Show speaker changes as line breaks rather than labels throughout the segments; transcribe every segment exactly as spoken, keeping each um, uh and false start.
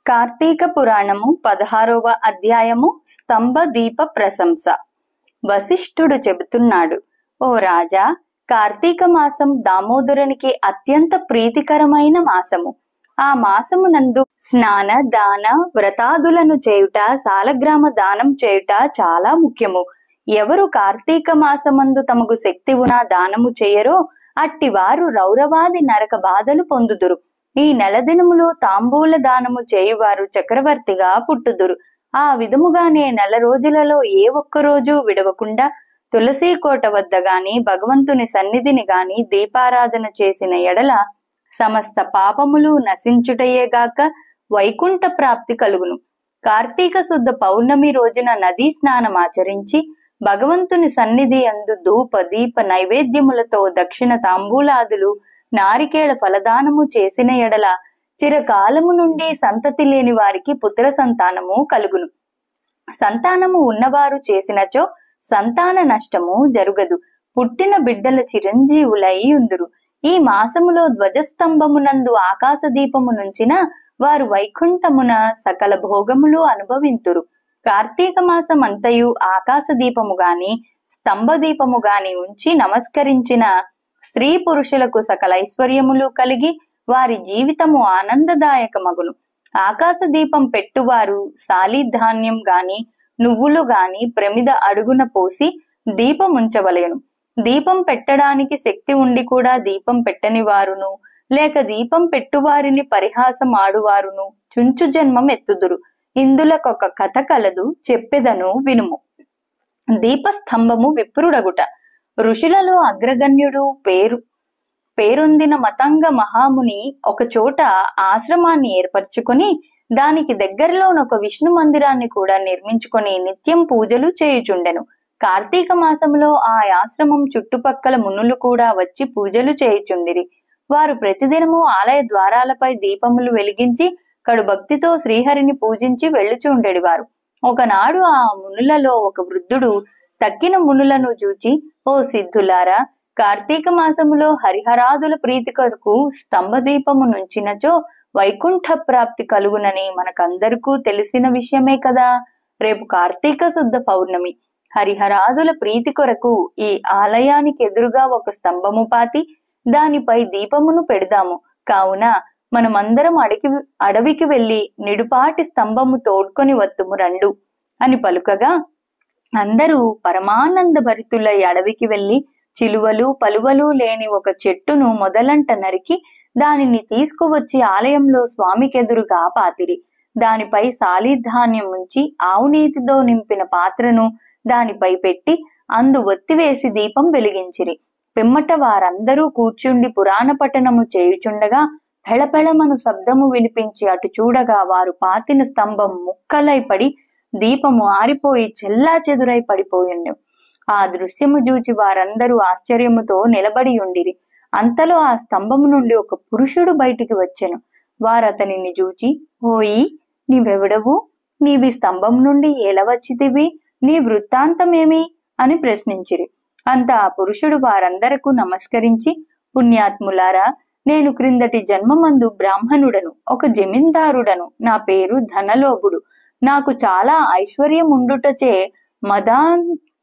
కార్తీక పురాణము పదహారవ అధ్యాయము స్తంభ దీప ప్రశంస. వశిష్ఠుడు చెబుతున్నాడు, ఓ రాజా, కార్తీక మాసం దామోదరునికి అత్యంత ప్రీతికరమైన మాసము. ఆ మాసమునందు స్నాన దాన వ్రతాదులను చేయుట, సాలగ్రామ దానం చేయుట చాలా ముఖ్యము. ఎవరు కార్తీక మాసమందు తమకు శక్తి ఉన్నా దానము చేయరో అట్టి వారు రౌరవాది నరక బాధలు పొందుదురు. ఈ నెల దినములు తాంబూల దానము చేయువారు చక్రవర్తిగా పుట్టుదురు. ఆ విధముగానే నెల రోజులలో ఏ ఒక్క రోజు విడవకుండా తులసీ కోట వద్ద గాని భగవంతుని సన్నిధిని గాని దీపారాధన చేసిన ఎడల సమస్త పాపములు నశించుటయేగాక వైకుంఠ ప్రాప్తి కలుగును. కార్తీక శుద్ధ పౌర్ణమి రోజున నదీ స్నానం ఆచరించి భగవంతుని సన్నిధి అందు ధూప దీప నైవేద్యములతో దక్షిణ తాంబూలాదులు నారికేళ ఫలదానము చేసిన ఎడల చిరకాలము నుండి సంతతి లేని వారికి పుత్ర సంతానము కలుగును. సంతానము ఉన్నవారు చేసినచో సంతాన నష్టము జరుగదు. పుట్టిన బిడ్డల చిరంజీవులై ఉందురు. ఈ మాసములో ధ్వజస్తంభమునందు ఆకాశ దీపము నుంచిన వారు వైకుంఠమున సకల భోగములు అనుభవింతురు. కార్తీక మాసం అంతయు ఆకాశ దీపము గాని స్తంభ దీపము గాని ఉంచి నమస్కరించిన స్త్రీ పురుషులకు సకల ఐశ్వర్యములు కలిగి వారి జీవితము ఆనందదాయకమగును. ఆకాశ దీపం పెట్టువారు సాలిధాన్యం గాని నువ్వులు గాని ప్రమిద అడుగున పోసి దీపం ఉంచవలెను. దీపం పెట్టడానికి శక్తి ఉండి కూడా దీపం పెట్టని వారును, లేక దీపం పెట్టువారిని పరిహాసం ఆడువారును చుంచు జన్మం ఎత్తుదురు. ఇందులకొక కథ కలదు, చెప్పెదను వినుము. దీపస్తంభము విప్రుడగుట. ఋషులలో అగ్రగణ్యుడు పేరు పేరొందిన మతంగ మహాముని ఒక చోట ఆశ్రమాన్ని ఏర్పరచుకొని దానికి దగ్గరలోనొక విష్ణు మందిరాన్ని కూడా నిర్మించుకొని నిత్యం పూజలు చేయుచుండెను. కార్తీక మాసంలో ఆ ఆశ్రమం చుట్టుపక్కల మునులు కూడా వచ్చి పూజలు చేయుచుండిరి. వారు ప్రతిదినము ఆలయ ద్వారాలపై దీపములు వెలిగించి కడు భక్తితో శ్రీహరిని పూజించి వెళ్ళుచుండెడివారు. ఒకనాడు ఆ మునులలో ఒక వృద్ధుడు తక్కిన మునులను చూచి, ఓ సిద్ధులారా, కార్తీక మాసములో హరిహరాదుల ప్రీతి కొరకు స్తంభ దీపము నుంచినచో వైకుంఠ ప్రాప్తి కలుగునని మనకందరికీ తెలిసిన విషయమే కదా. రేపు కార్తీక శుద్ధ పౌర్ణమి. హరిహరాదుల ప్రీతి కొరకు ఈ ఆలయానికి ఎదురుగా ఒక స్తంభము పాతి దానిపై దీపమును పెడదాము. కావున మనమందరం అడికి అడవికి వెళ్లి నిడుపాటి స్తంభము తోడ్కొని వత్తుము రండు అని పలుకగా అందరూ పరమానంద భరితులై అడవికి వెళ్లి చిలువలు పలువలు లేని ఒక చెట్టును మొదలంట నరికి దానిని తీసుకువచ్చి ఆలయంలో స్వామికెదురుగా పాతిరి. దానిపై సాలిధాన్యం ఉంచి ఆవునీతితో నింపిన పాత్రను దానిపై పెట్టి అందు ఒత్తివేసి దీపం వెలిగించిరి. పిమ్మట వారందరూ కూర్చుండి పురాణ పఠనము చేయుచుండగా పెళపెళమను శబ్దము వినిపించి అటు చూడగా వారు పాతిన స్తంభం ముక్కలై పడి దీపము ఆరిపోయి చెల్లా చెదురై పడిపోయిండు. ఆ దృశ్యము చూచి వారందరూ ఆశ్చర్యముతో నిలబడి ఉండిరి. అంతలో ఆ స్తంభము నుండి ఒక పురుషుడు బయటికి వచ్చెను. వారతనిని చూచి, ఓయి, నీవెవడవు? నీవి స్తంభం నుండి ఎలా వచ్చితివి? నీ వృత్తాంతమేమి అని ప్రశ్నించిరి. అంత ఆ పురుషుడు వారందరకు నమస్కరించి, పుణ్యాత్ములారా, నేను క్రిందటి జన్మమందు బ్రాహ్మణుడను, ఒక జమీందారుడను. నా పేరు ధనలోభుడు. నాకు చాలా ఐశ్వర్యం ఉండుటచే మదాన్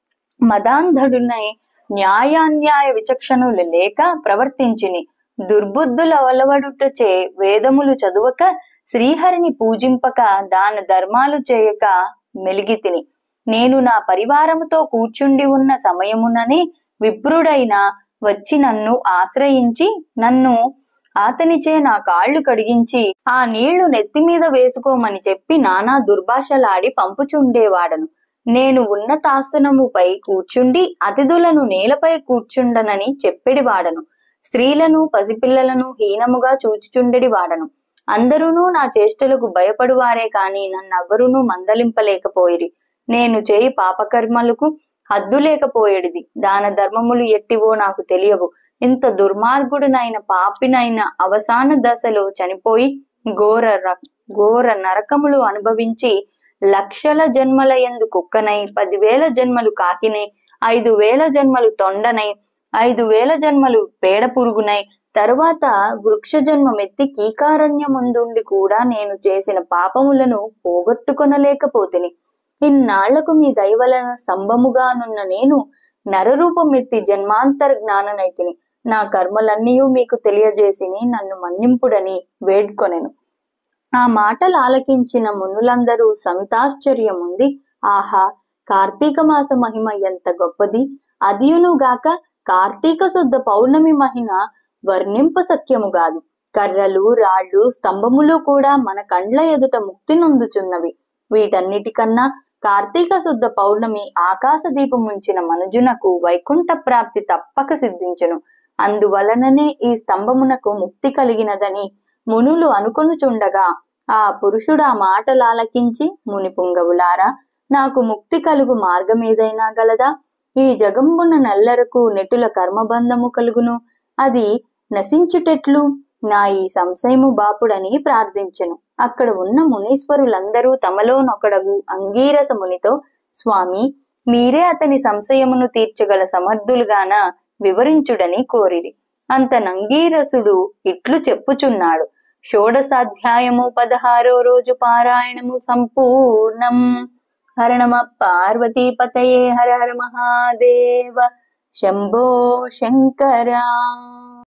మదాంధుడునై న్యాయాన్యాయ విచక్షణులు లేక ప్రవర్తించిని. దుర్బుద్ధుల అలవడుటచే వేదములు చదువక శ్రీహరిని పూజింపక దాన ధర్మాలు చేయక మెలిగితిని. నేను నా పరివారముతో కూర్చుండి ఉన్న సమయముననే విప్రుడైన వచ్చి నన్ను ఆశ్రయించి నన్ను అతనిచే నా కాళ్లు కడిగించి ఆ నీళ్లు నెత్తిమీద వేసుకోమని చెప్పి నానా దుర్భాషలాడి పంపుచుండేవాడను. నేను ఉన్నతాసనముపై కూర్చుండి అతిథులను నేలపై కూర్చుండనని చెప్పెడివాడను. స్త్రీలను పసిపిల్లలను హీనముగా చూచుచుండెడి వాడను. అందరూనూ నా చేష్టలకు భయపడువారే కాని నన్నెవ్వరూనూ మందలింపలేకపోయిరి. నేను చేయి పాపకర్మలకు హద్దు లేకపోయేడిది. దాన ధర్మములు ఎట్టివో నాకు తెలియవు. ఇంత దుర్మార్గుడునైన పాపినైన అవసాన దశలో చనిపోయి ఘోర ఘోర నరకములు అనుభవించి లక్షల జన్మల యందు కుక్కనై, పదివేల జన్మలు కాకినై, ఐదు వేల జన్మలు తొండనై, ఐదు వేల జన్మలు పేడ పురుగునై, తరువాత వృక్ష జన్మమెత్తి కీకారణ్యముందుండి కూడా నేను చేసిన పాపములను పోగొట్టుకొనలేకపోతిని. ఇన్నాళ్లకు మీ దయవలన సంభముగానున్న నేను నరరూపమెత్తి జన్మాంతర జ్ఞాననైతిని. నా కర్మలన్నీయూ మీకు తెలియజేసిని, నన్ను మన్నింపుడని వేడ్కొనెను. ఆ మాటలు ఆలకించిన మునులందరూ సమితాశ్చర్యముంది, ఆహా, కార్తీక మాస మహిమ ఎంత గొప్పది! అదియునుగాక కార్తీక శుద్ధ పౌర్ణమి మహిమ వర్ణింప సఖ్యము గాదు. కర్రలు, రాళ్లు, స్తంభములు కూడా మన కండ్ల ఎదుట ముక్తి నొందుచున్నవి. వీటన్నిటికన్నా కార్తీక శుద్ధ పౌర్ణమి ఆకాశ దీపముంచిన మనుజునకు వైకుంఠ ప్రాప్తి తప్పక సిద్ధించును. అందువలననే ఈ స్తంభమునకు ముక్తి కలిగినదని మునులు అనుకొనుచుండగా ఆ పురుషుడు ఆ మాటలాలకించి, ముని పుంగవులారా, నాకు ముక్తి కలుగు మార్గమేదైనా గలదా? ఈ జగంబున నల్లరకు నెటుల కర్మబంధము కలుగును, అది నశించుటెట్లు? నా ఈ సంశయము బాపుడని ప్రార్థించెను. అక్కడ ఉన్న మునీశ్వరులందరూ తమలోనొకడగు అంగీరస మునితో, స్వామి, మీరే అతని సంశయమును తీర్చగల సమర్థులుగాన వివరించుడని కోరిరి. అంత నంగీరసుడు ఇట్లు చెప్పుచున్నాడు. షోడశాధ్యాయము పదహారో రోజు పారాయణము సంపూర్ణం. హర నమ పార్వతీపతయే. హర హర మహాదేవ. శంభో శంకరా.